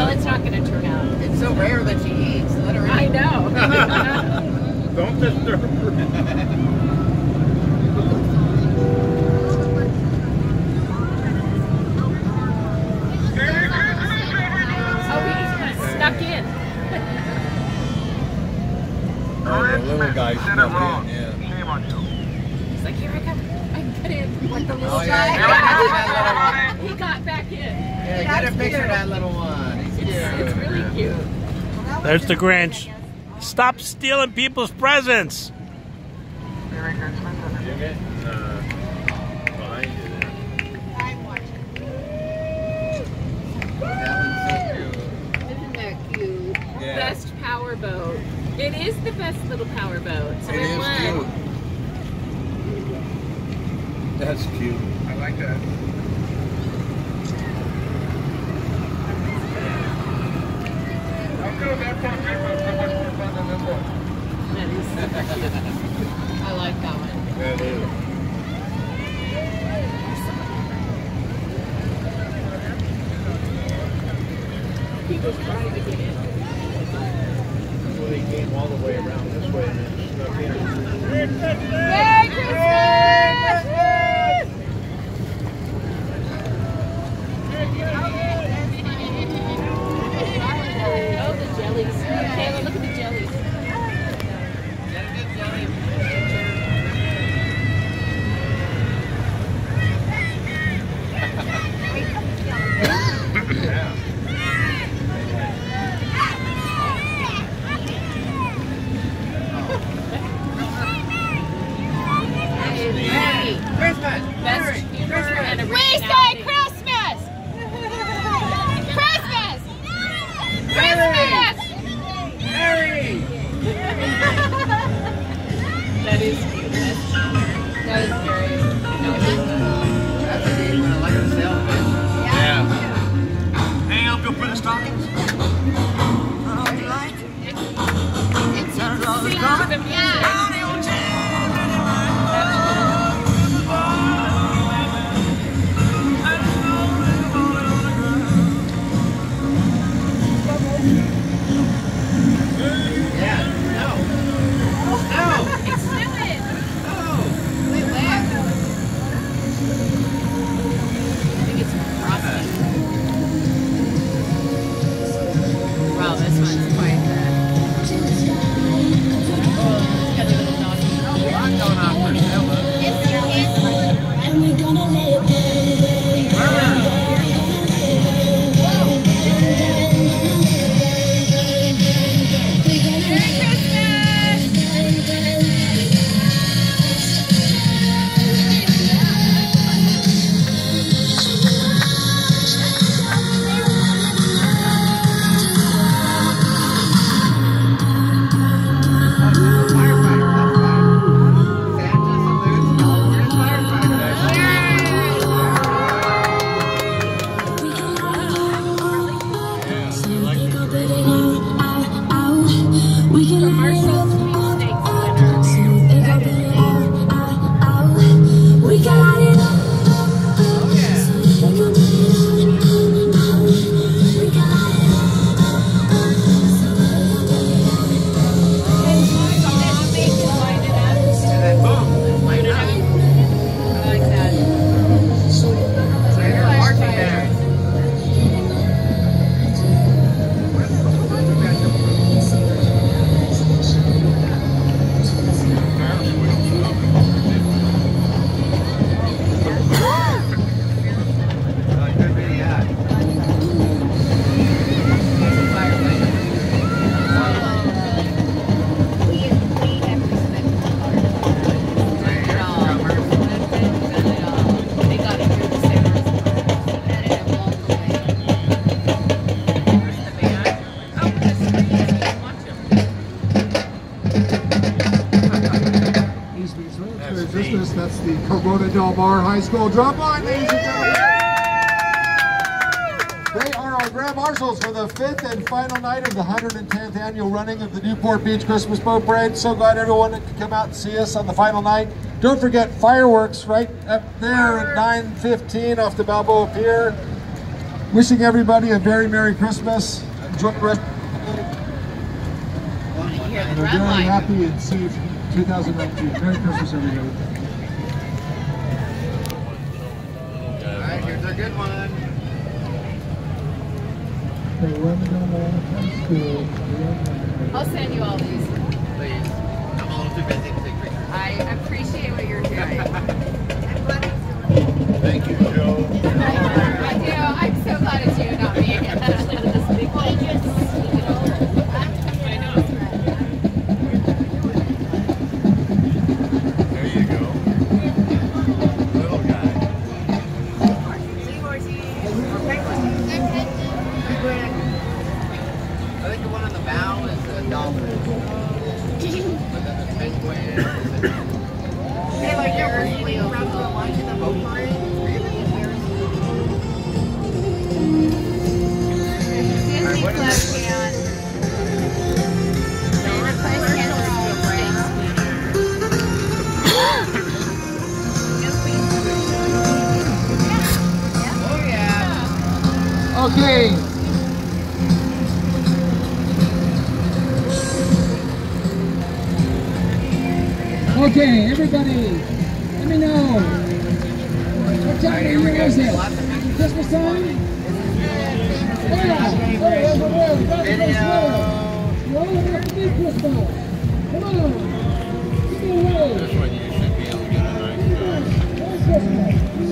Well, it's not going to turn out. It's so rare that she eats. Let her eat. I know. Don't disturb her. Snuck in. Oh, the little guy snuck in, yeah. Shame on you. He's like, here I come. I can get in. Like the little Oh, guy. yeah. He got back in. Yeah, get a picture of that little one. He's cute. It's really cute. There's the Grinch. Stop stealing people's presents. Merry Christmas. You get behind you there. I'm watching. That one's so cute. Isn't that cute? Yeah. Best power boat. It is the best little power boat. So It we is won. cute. That's cute. I like that. How come that part paper is so much more fun than this one? That is super cute. I like that one. That is. He was trying to get in. Well, he came all the way around this way and then snuck in. Merry Christmas! Oh, the jellies. Kayla, look at the jellies. Get a good jelly. Yeah. Merry Christmas. Best humor and We originality. say Christmas! Christmas! Christmas! Merry. That is cute. That is very That's a neat one. I like the sailfish. Yeah. Hey, I'll go for the stockings. It's sing to the music. Yeah. No. No. It's snowing. No. Wait, where? I think it's frosty. Wow, this one's quite got a little doggy. I'm going off for Stella. And we're gonna let it go. That's the Corona Del Mar High School drum line, ladies and gentlemen. They are our Grand Marshals for the 5th and final night of the 110th annual running of the Newport Beach Christmas Boat Parade. So glad everyone could come out and see us on the final night. Don't forget fireworks right up there at 9:15 off the Balboa Pier. Wishing everybody a very Merry Christmas. Enjoy the rest. And a very happy and safe 2019. Merry Christmas, everybody. Alright, here's our good one. I'll send you all these. Please. I'm a little too busy to take pictures. I appreciate what you're doing. Thank you, Joe. I do. I'm so glad it's you, not me. Especially with this big one. There you go. Little guy. I think the one on the bow is a dolphin. But then the penguin. Hey, like you're really around the line in the boat parade? Disney Club can. Oh yeah. Okay. Okay, everybody, let me know. What time of year is it? Christmas time? Yeah. Video. You all have to be Christmas. Come on. Give me away. This one you should be able to get a nice shot. Merry Christmas.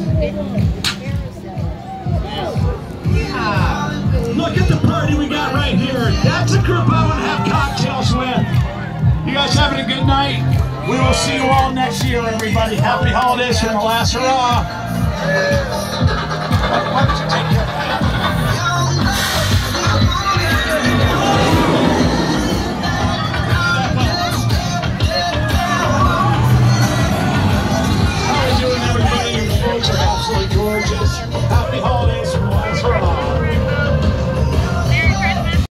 Look at the party we got right here. That's a group I want to have cocktails with. You guys having a good night? We will see you all next year, everybody. Happy holidays from the last hurrah. Why don't you take care of that?